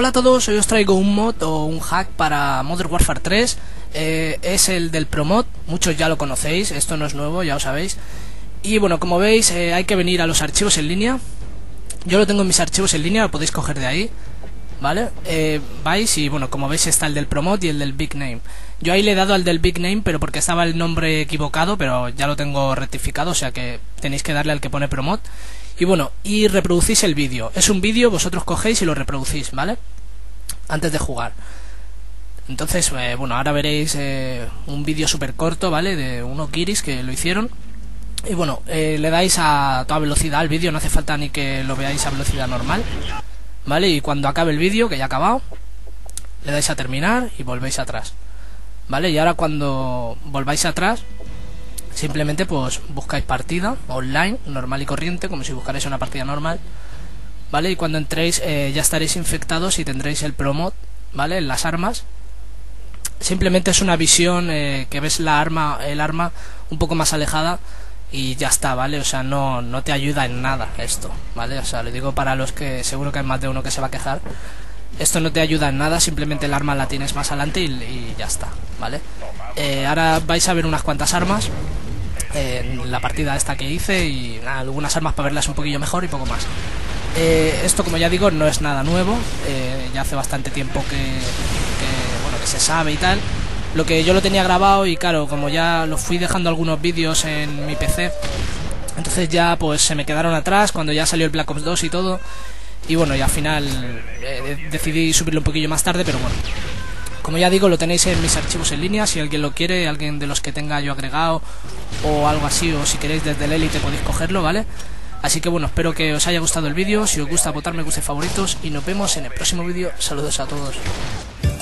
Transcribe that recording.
Hola a todos, hoy os traigo un mod o un hack para Modern Warfare 3. Es el del ProMod, muchos ya lo conocéis, esto no es nuevo, ya lo sabéis. Y bueno, como veis, hay que venir a los archivos en línea. Yo lo tengo en mis archivos en línea, lo podéis coger de ahí, ¿vale? Vais y bueno, como veis está el del ProMod y el del Big Name. Yo ahí le he dado al del Big Name, pero porque estaba el nombre equivocado, pero ya lo tengo rectificado, o sea que tenéis que darle al que pone ProMod. Y bueno, y reproducís el vídeo. Es un vídeo, vosotros cogéis y lo reproducís, ¿vale? Antes de jugar. Entonces, bueno, ahora veréis un vídeo súper corto, ¿vale? De unos guiris que lo hicieron. Y bueno, le dais a toda velocidad al vídeo, no hace falta ni que lo veáis a velocidad normal, ¿vale? Y cuando acabe el vídeo, que ya ha acabado, le dais a terminar y volvéis atrás, ¿vale? Y ahora cuando volváis atrás, simplemente pues buscáis partida online, normal y corriente, como si buscarais una partida normal, ¿vale? Y cuando entréis ya estaréis infectados y tendréis el ProMod, ¿vale? En las armas. Simplemente es una visión que ves el arma un poco más alejada y ya está, ¿vale? O sea, no te ayuda en nada esto, ¿vale? O sea, lo digo para los que seguro que hay más de uno que se va a quejar. Esto no te ayuda en nada, simplemente el arma la tienes más adelante y ya está, ¿vale? Ahora vais a ver unas cuantas armas en la partida esta que hice y nada, algunas armas para verlas un poquillo mejor y poco más. Esto, como ya digo, no es nada nuevo, ya hace bastante tiempo bueno, que se sabe y tal. Lo que yo lo tenía grabado y claro, como ya lo fui dejando algunos vídeos en mi PC, entonces ya pues se me quedaron atrás cuando ya salió el Black Ops 2 y todo. Y bueno, y al final decidí subirlo un poquillo más tarde, pero bueno, como ya digo, lo tenéis en mis archivos en línea. Si alguien lo quiere, alguien de los que tenga yo agregado o algo así, o si queréis desde el Elite podéis cogerlo, ¿vale? Así que bueno, espero que os haya gustado el vídeo. Si os gusta, votar me gusta y favoritos y nos vemos en el próximo vídeo. Saludos a todos.